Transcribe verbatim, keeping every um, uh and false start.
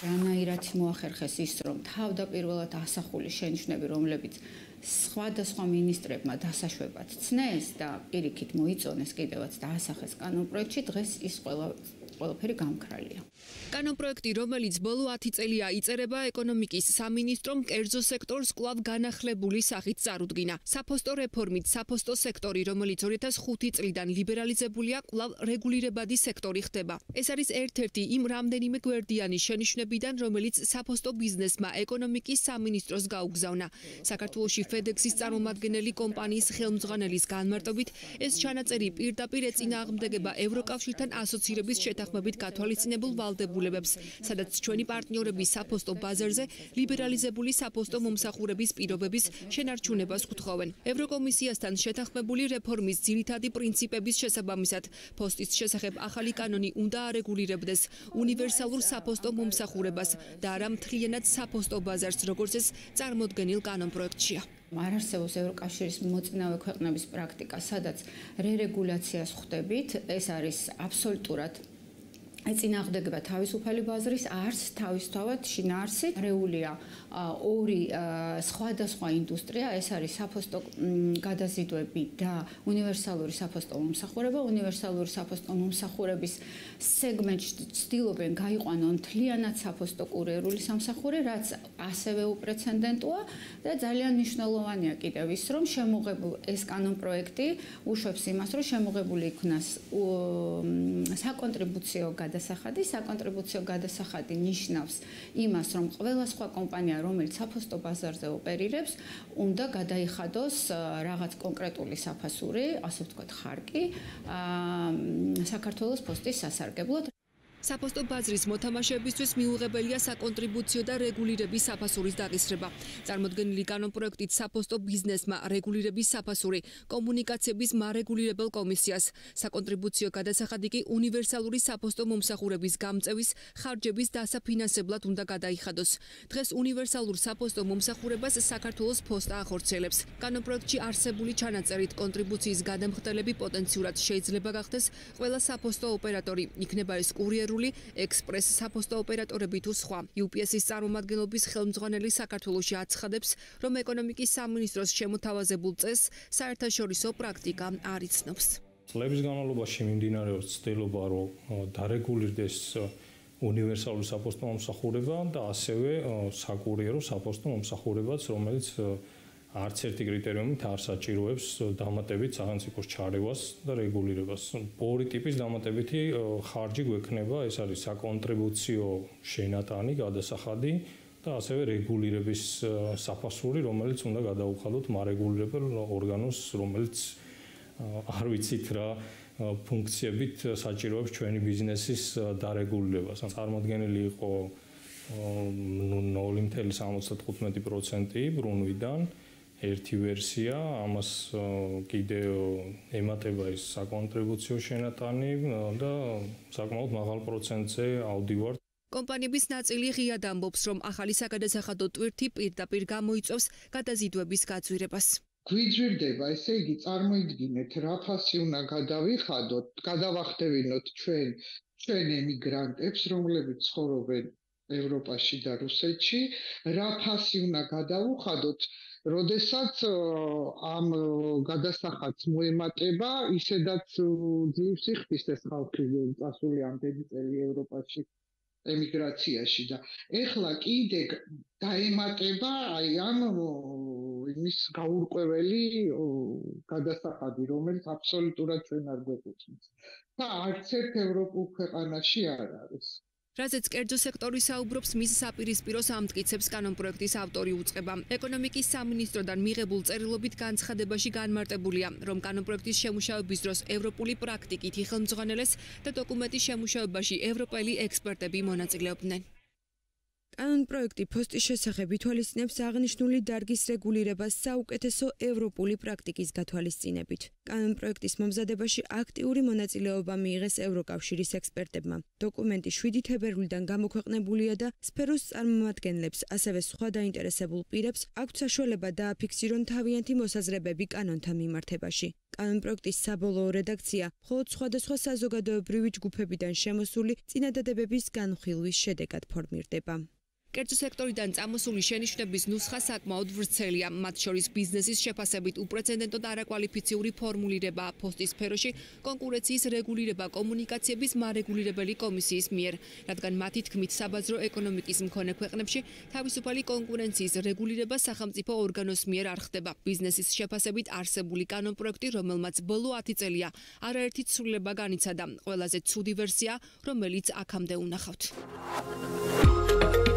რანაირად მოახერხეს ის, რომ თავდაპირველად ასახული შენიშვნები, რომლებიც სხვადასხვა მინისტრებმა დასაშვებად ცნეს და პირიქით მოიწონეს კიდევაც დაასახეს კანონპროექტში, დღეს ის ყველა ყველაფერი გამქრალია. კანონპროექტი, რომელიც ბოლო ათი წელია იწერება, ეკონომიკის სამინისტრომ კერძო სექტორს კვლავ განახლებული სახით წარუდგინა. საფოსტო რეფორმით საფოსტო სექტორი, რომელიც ორი ათას ხუთი წლიდან ლიბერალიზებულია, კვლავ რეგულირებადი სექტორი ხდება. ეს არის ერთ-ერთი იმ რამდენიმე გვერდიანი შენიშვნებიდან, რომელიც საფოსტო ბიზნესმა ეკონომიკის სამინისტროს გაუგზავნა. საქართველოში FedEx-ის წარმომადგენელი კომპანიის ხელმძღვანელის განმარტობით, ეს ჩანაწერი პირდაპირ ეწინააღმდეგება ევროკავშირთან ასოცირების შეთანხმებით გათვალისწინებულ ვალდებულებებს, სადაც ჩვენი პარტნიორები საფოსტო ბაზარზე ლიბერალიზებული საფოსტო მომსახურების პირობების შენარჩუნებას გთხოვენ. ევროკომისიასთან შეთანხმებული რეფორმის ძირითადი პრინციპების შესაბამისად, ფოსტის შესახებ ახალი კანონი უნდა არეგულირებდეს უნივერსალურ საფოსტო მომსახურებას და არა მთლიანად საფოსტო ბაზარს, როგორც ეს წარმოდგენილ კანონპროექტშია. არ არსებობს ევროკავშირის მოწინავე ქვეყნების პრაქტიკა, სადაც რერეგულაციას ხვდებით, ეს არის აბსოლუტურად ეწინააღმდეგება თავისუფალი ბაზრის, არც თავისთავად შინაარსით რეულია ორი სხვადასხვა ინდუსტრია, ეს არის საფოსტო გადაზიდვები და უნივერსალური საფოსტო მომსახურება. უნივერსალური საფოსტო მომსახურების სეგმენტში ცდილობენ გაიყვანონ მთლიანად საფოსტო კურიერული სამსახური, რაც ასევე უპრეცედენტოა და ძალიან მნიშვნელოვანია კიდევ ის, რომ შემოღებული ეს კანონპროექტი უშვებს იმას, რომ შემოღებული იქნას საკონტრიბუციო გადასახადი. საკონტრიბუციო გადასახადი ნიშნავს იმას, რომ ყველა სხვა კომპანია, რომელიც საფოსტო ბაზარზე ოპერირებს, უნდა გადაიხადოს რაღაც კონკრეტული საფასური, ასე ვთქვათ, ხარკი საქართველოს პოსტის სასარგებლოდ. საფოსტო ბაზრის მოთამაშეებისთვის მიუღებელია საკონტრიბუციო და რეგულირების საფასურის დაღისრება. წარმოდგენილი კანონპროექტით საფოსტო ბიზნესმა რეგულირების საფასური კომუნიკაციების მარეგულირებელ კომისიას, საკონტრიბუციო გადასახადი კი უნივერსალური საფოსტო მომსახურების გამწევის ხარჯების დასაფინანსებლად უნდა გადაიხადოს. დღეს უნივერსალურ საფოსტო მომსახურებას საქართველოს ფოსტა ახორციელებს. კანონპროექტში არსებული ჩანაწერით კონტრიბუციის გადამხდელები პოტენციურად შეიძლება გახდეს ყველა საფოსტო ოპერატორი, იქნება ეს კურიერული ექსპრეს საფოსტო ოპერატორები თუ სხვა. იუ პი ეს-ის წარმომადგენლობის ხელმძღვანელი საქართველოში აცხადებს, რომ ეკონომიკის სამინისტროს შემოთავაზებულ წესს საერთაშორისო პრაქტიკა არ იცნობს. წლების განმავლობაში მიმდინარეობს ცდილობა, რომ დარეგულირდეს უნივერსალური საფოსტო მომსახურება და ასევე საკურიერო საფოსტო მომსახურებაც, რომელიც არც ერთი კრიტერიუმით არ საჭიროებს დამატებით სახელმწიფოს ჩარევას და რეგულირებას. ორი ტიპის დამატებითი ხარჯი გვექნება, ეს არის საკონტრიბუციო შენატანი, გადასახადი და ასევე რეგულირების საფასური, რომელიც უნდა გადაუხადოთ მარეგულირებელ ორგანოს, რომელიც არ ვიცით რა ფუნქციებით საჭიროებს ჩვენი ბიზნესის დარეგულირებას. წარმოდგენილი იყო ნული ათეული სამოცდათხუთმეტი პროცენტი ბრუნვიდან. ერთი ვერსია, ამას კიდევ ემატება ის საკონტრიბუციო შენატანი და საკმაოდ მაღალ პროცენტზე ავდივართ. კომპანიების ნაწილი ღიად ამბობს, რომ ახალი საგადასახადო ტვირთი პირდაპირ გამოიწვევს გადაზიდვების გაძვირებას. გვიძვირდება, ესე იგი, წარმოიდგინეთ, რა ფასი უნდა გადავიხადოთ, გადავახდევინოთ ჩვენ ჩვენ ემიგრანტებს, რომლებიც ცხოვრობენ ევროპაში და რუსეთში, რა ფასი უნდა გადავუხადოთ, როდესაც ამ გადასახადს მოემატება, ისედაც ძლივს იხდის ეს ხალხი წასული ამდენი წელი ევროპაში ემიგრაციაში და ეხლა კიდე დაემატება აი ამ იმის გაურკვეველი გადასახადი, რომელიც აბსოლუტურად ჩვენ არ გვეკუთვნის და არც ერთ ევროპულ ქვეყანაში არ არის. რაზეც კერძო სექტორი საუბრობს, მის საპირისპიროს ამტკიცებს კანონპროექტის ავტორი უწყება. ეკონომიკის სამინისტროდან მიღებულ წერილობით განცხადებაში განმარტებულია, რომ კანონპროექტის შემუშავების დროს ევროპული პრაქტიკით იხელმძღვანელეს და დოკუმენტის შემუშავებაში ევროპელი ექსპერტები მონაწილეობდნენ. კანონპროექტი ფოსტის შესახებ ითვალისწინებს აღნიშნული დარგის რეგულირებას საუკეთესო ევროპული პრაქტიკის გათვალისწინებით. კანონპროექტის მომზადებაში აქტიური მონაწილეობა მიიღეს ევროკავშირის ექსპერტებმა. დოკუმენტი შვიდი თებერვლიდან გამოქვეყნებულია და სფეროს წარმომადგენლებს, ასევე სხვა დაინტერესებულ პირებს აქვთ საშუალება დააფიქსირონ თავიანთი მოსაზრებები კანონთან მიმართებაში. კანონპროექტის საბოლოო რედაქცია მხოლოდ სხვადასხვა საზოგადოებრივი ჯგუფებიდან შემოსული წინადადებების განხილვის შედეგად ფორმირდება. კერძო სექტორიდან წამოსული შენიშვნების ნუსხა საკმაოდ ვრცელია, მათ შორის ბიზნესის შეფასებით უპრეცედენტოდ არაკვალიფიციური ფორმულირება ფოსტის სფეროში, კონკურენციის რეგულირება კომუნიკაციების მარეგულირებელი კომისიის მიერ, რადგან მათი თქმით საბაზრო ეკონომიკის მქონე ქვეყნებში თავისუფალი კონკურენციის რეგულირება სახელმწიფო ორგანოს მიერ არ ხდება. ბიზნესის შეფასებით არსებული კანონპროექტი, რომელმაც ბოლო ათი წელია არაერთი ცვლილება განიცადა, ყველაზე ცუდი ვერსია, რომელიც აქამდე უნახავთ.